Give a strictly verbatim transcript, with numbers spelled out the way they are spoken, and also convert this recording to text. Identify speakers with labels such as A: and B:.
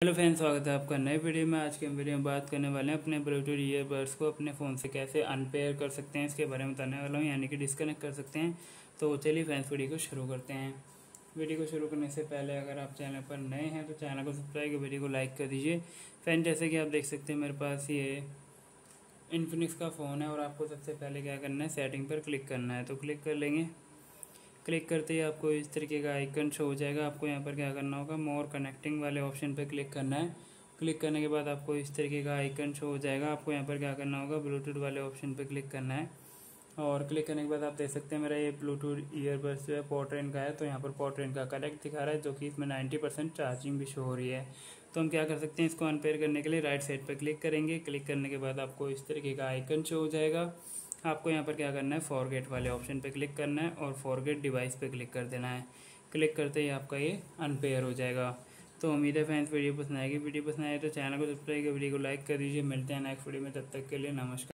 A: Hello friends, स्वागत है आपका नए वीडियो में। आज के वीडियो में बात करने वाले हैं अपने ब्लूटूथ ईयरबड्स को अपने फ़ोन से कैसे अनपेयर कर सकते हैं, इसके बारे में बताने वाला हूँ, यानी कि डिस्कनेक्ट कर सकते हैं। तो चलिए फ्रेंड्स, वीडियो को शुरू करते हैं। वीडियो को शुरू करने से पहले अगर आप चैनल पर नए हैं तो चैनल को सब्सक्राइब कर वीडियो को लाइक कर दीजिए। फ्रेंड, जैसे कि आप देख सकते हैं मेरे पास ये इन्फिनिक्स का फ़ोन है और आपको सबसे पहले क्या करना है, सेटिंग पर क्लिक करना है। तो क्लिक कर लेंगे। क्लिक करते ही आपको इस तरीके का आइकन शो हो जाएगा। आपको यहाँ पर क्या करना होगा, मोर कनेक्टिंग वाले ऑप्शन पर क्लिक करना है। क्लिक करने के बाद आपको इस तरीके का आइकन शो हो जाएगा। आपको यहाँ पर क्या करना होगा, ब्लूटूथ वाले ऑप्शन पर क्लिक करना है। और क्लिक करने के बाद आप देख सकते हैं मेरा ये ब्लूटूथ ईयरबड्स जो है पोर्ट्रेन का है। तो यहाँ पर पोर्ट्रेन का कनेक्ट दिखा रहा है, जो कि इसमें नाइन्टी परसेंट चार्जिंग भी शो हो रही है। तो हम क्या कर सकते हैं, इसको अनपेयर करने के लिए राइट साइड पर क्लिक करेंगे। क्लिक करने के बाद आपको इस तरीके का आइकन शो हो जाएगा। आपको यहाँ पर क्या करना है, फॉरगेट वाले ऑप्शन पे क्लिक करना है और फॉरगेट डिवाइस पे क्लिक कर देना है। क्लिक करते ही आपका ये अनपेयर हो जाएगा। तो उम्मीद है फ्रेंड्स वीडियो पसंद आएगी। वीडियो पसंद आए तो चैनल को सब्सक्राइब कर वीडियो को लाइक कर दीजिए। मिलते हैं नेक्स्ट वीडियो में, तब तक के लिए नमस्कार।